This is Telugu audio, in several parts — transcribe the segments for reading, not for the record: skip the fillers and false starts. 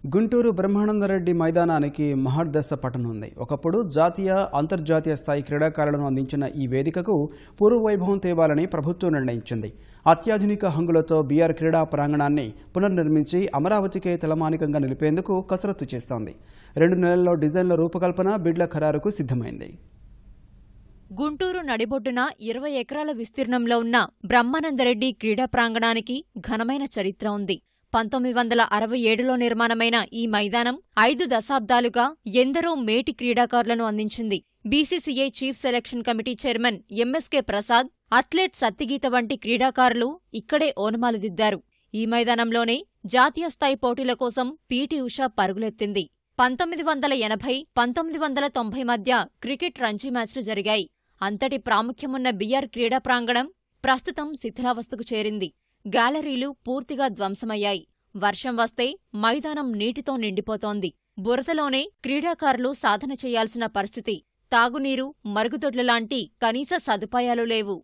గుంటూరు బ్రహ్మానందరెడ్డి మైదానానికి మహర్దశ పట్టనుంది. ఒకప్పుడు జాతీయ అంతర్జాతీయ స్థాయి క్రీడాకారులను అందించిన ఈ వేదికకు పూర్వ వైభవం తేవాలని ప్రభుత్వం నిర్ణయించింది. అత్యాధునిక హంగులతో బీఆర్ క్రీడా ప్రాంగణాన్ని పునర్నిర్మించి అమరావతికే తలమానికంగా నిలిపేందుకు కసరత్తు చేస్తోంది. 2 నెలల్లో డిజైన్ల రూపకల్పన బిడ్ల ఖరారుకు సిద్ధమైంది. గుంటూరు నడిబొడ్డున 20 ఎకరాల విస్తీర్ణంలో ఉన్న బ్రహ్మానందరెడ్డి క్రీడా ప్రాంగణానికి ఘనమైన చరిత్ర ఉంది. 1967లో నిర్మాణమైన ఈ మైదానం 5 దశాబ్దాలుగా ఎందరో మేటి క్రీడాకారులను అందించింది. BCCI chief selection committee chairman MSK Prasad, athlete Satti Geetha వంటి క్రీడాకారులు ఇక్కడే ఓనమాలు దిద్దారు. ఈ మైదానంలోనే జాతీయ స్థాయి పోటీల కోసం పీటీ ఉషా పరుగులెత్తింది. 1980, 1990 మధ్య క్రికెట్ రంజీ మ్యాచ్లు జరిగాయి. అంతటి ప్రాముఖ్యమున్న బీఆర్ క్రీడా ప్రాంగణం ప్రస్తుతం శిథిలావస్థకు చేరింది. గ్యాలరీలు పూర్తిగా ధ్వంసమయ్యాయి. వర్షం వస్తే మైదానం నీటితో నిండిపోతోంది. బురదలోనే క్రీడాకారులు సాధన చేయాల్సిన పరిస్థితి. తాగునీరు, మరుగుదొడ్లలాంటి కనీస సదుపాయాలు లేవు.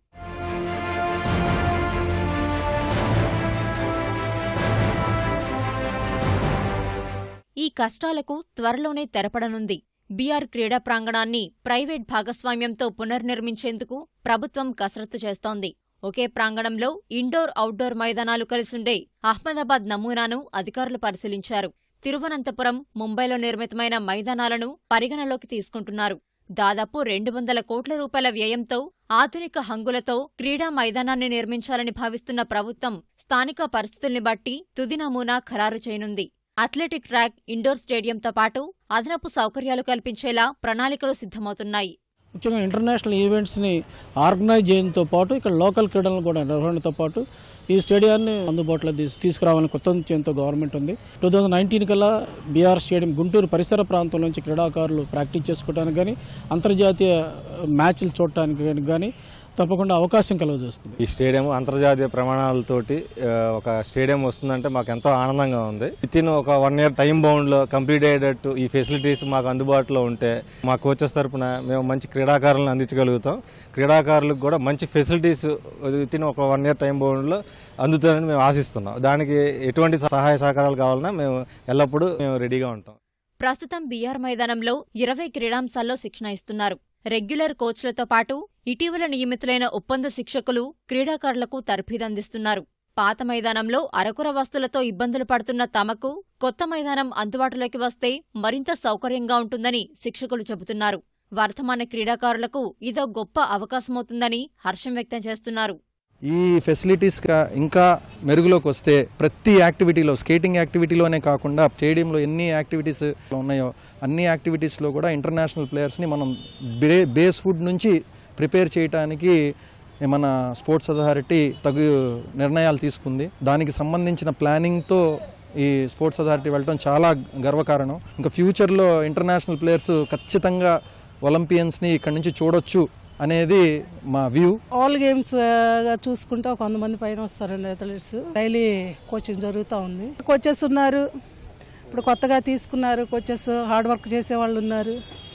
ఈ కష్టాలకు త్వరలోనే తెరపడనుంది. బీఆర్ క్రీడా ప్రాంగణాన్ని ప్రైవేట్ భాగస్వామ్యంతో పునర్నిర్మించేందుకు ప్రభుత్వం కసరత్తు చేస్తోంది. ఒకే ప్రాంగణంలో ఇండోర్, అవుట్డోర్ మైదానాలు కలిసుండే అహ్మదాబాద్ నమూనాను అధికారులు పరిశీలించారు. తిరువనంతపురం, ముంబైలో నిర్మితమైన మైదానాలను పరిగణలోకి తీసుకుంటున్నారు. దాదాపు 200 కోట్ల రూపాయల వ్యయంతో ఆధునిక హంగులతో క్రీడా మైదానాన్ని నిర్మించాలని భావిస్తున్న ప్రభుత్వం స్థానిక పరిస్థితుల్ని బట్టి తుది నమూనా ఖరారు చేయనుంది. అథ్లెటిక్ ట్రాక్, ఇండోర్ స్టేడియంతో పాటు అదనపు సౌకర్యాలు కల్పించేలా ప్రణాళికలు సిద్ధమవుతున్నాయి. ముఖ్యంగా ఇంటర్నేషనల్ ఈవెంట్స్ని ఆర్గనైజ్ చేయడంతో పాటు ఇక్కడ లోకల్ క్రీడలను కూడా నిర్వహణతో పాటు ఈ స్టేడియాన్ని అందుబాటులో తీసుకురావాలని కొత్త నిశ్చయంతో గవర్నమెంట్ ఉంది. 2019 కల్లా బీఆర్ స్టేడియం గుంటూరు పరిసర ప్రాంతం నుంచి క్రీడాకారులు ప్రాక్టీస్ చేసుకోవడానికి కానీ, అంతర్జాతీయ మ్యాచ్లు చూడటానికి కానీ తప్పకుండా అవకాశం కలుగజేస్తుంది. ఈ స్టేడియం అంతర్జాతీయ ప్రమాణాలతోటి ఒక స్టేడియం వస్తుందంటే మాకు ఎంతో ఆనందంగా ఉంది. వితిన్ ఒక 1 year టైం బౌండ్ లో కంప్లీట్ అయ్యేటట్టు ఈ ఫెసిలిటీస్ మాకు అందుబాటులో ఉంటే మా కోచెస్ తరఫున మేము మంచి క్రీడాకారులను అందించగలుగుతాం. క్రీడాకారులకు కూడా మంచి ఫెసిలిటీస్ వితిన్ ఒక 1 year టైం బౌండ్ లో అందుతాయని మేము ఆశిస్తున్నాం. దానికి ఎటువంటి సహాయ సహకారాలు కావాలన్నా మేము ఎల్లప్పుడూ రెడీగా ఉంటాం. ప్రస్తుతం బీఆర్ మైదానంలో 20 క్రీడాంశాల్లో శిక్షణ ఇస్తున్నారు. రెగ్యులర్ కోచ్లతో పాటు ఇటీవల నియమితులైన ఒప్పంద శిక్షకులు క్రీడాకారులకు తర్ఫీదందిస్తున్నారు. పాత మైదానంలో అరకొర వస్తువులతో ఇబ్బందులు పడుతున్న తమకు కొత్త మైదానం అందుబాటులోకి వస్తే మరింత సౌకర్యంగా ఉంటుందని శిక్షకులు చెబుతున్నారు. వర్ధమాన క్రీడాకారులకు ఇదో గొప్ప అవకాశమవుతుందని హర్షం వ్యక్తం చేస్తున్నారు. ఈ ఫెసిలిటీస్ ఇంకా మెరుగులోకి వస్తే ప్రతి యాక్టివిటీలో, స్కేటింగ్ యాక్టివిటీలోనే కాకుండా స్టేడియంలో ఎన్ని యాక్టివిటీస్ ఉన్నాయో అన్ని యాక్టివిటీస్లో కూడా ఇంటర్నేషనల్ ప్లేయర్స్ని మనం బేస్ వుడ్ నుంచి ప్రిపేర్ చేయడానికి మన స్పోర్ట్స్ అథారిటీ తగు నిర్ణయాలు తీసుకుంది. దానికి సంబంధించిన ప్లానింగ్తో ఈ స్పోర్ట్స్ అథారిటీ వెళ్ళడం చాలా గర్వకారణం. ఇంకా ఫ్యూచర్లో ఇంటర్నేషనల్ ప్లేయర్స్ ఖచ్చితంగా ఒలింపియన్స్ని ఇక్కడి నుంచి చూడొచ్చు అనేది మా వ్యూ. ఆల్ గేమ్స్ చూసుకుంటే ఒక 100 మంది పైన వస్తారండి అథ్లెట్స్. డైలీ కోచింగ్ జరుగుతూ ఉంది. కోచెస్ ఉన్నారు, ఇప్పుడు కొత్తగా తీసుకున్నారు కోచెస్, హార్డ్ వర్క్ చేసే వాళ్ళు ఉన్నారు.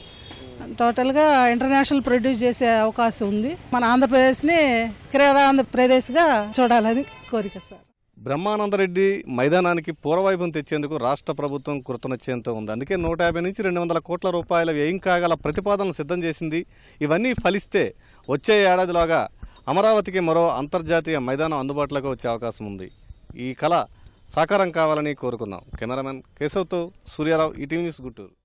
టోటల్గా ఇంటర్నేషనల్ ప్రొడ్యూస్ చేసే అవకాశం ఉంది. మన ఆంధ్రప్రదేశ్ని క్రీడా ఆంధ్రప్రదేశ్గా చూడాలని కోరిక సార్. బ్రహ్మానందరెడ్డి మైదానానికి పూర్వవైభవం తెచ్చేందుకు రాష్ట్ర ప్రభుత్వం కృతనిశ్చయంతో ఉంది. అందుకే 150 నుంచి 200 కోట్ల రూపాయల వ్యయం కాగల ప్రతిపాదనలు సిద్ధం చేసింది. ఇవన్నీ ఫలిస్తే వచ్చే ఏడాదిలోగా అమరావతికి మరో అంతర్జాతీయ మైదానం అందుబాటులోకి వచ్చే అవకాశం ఉంది. ఈ కళ సాకారం కావాలని కోరుకుందాం. కెమెరామెన్ కేశవ్తో సూర్యారావు, ఈటీవీ న్యూస్, గుంటూరు.